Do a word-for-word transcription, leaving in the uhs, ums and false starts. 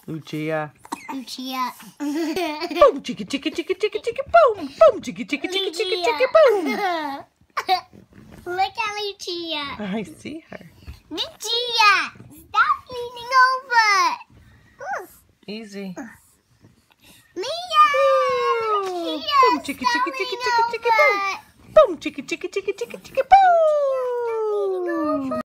Lucia. Lucia. Boom, chicka, chicka, chicka, chicka, chicka, boom. Boom, chicka, chicka, chicka, chicka, chicka, boom. Look at Lucia. I see her. Lucia, stop leaning over. Ooh. Easy. Mia. Boom, Lucia, chicka, stop chicka, chicka, leaning chicka, chicka, over. boom. Boom, chicka, chicka, chicka, chicka, chicka, boom.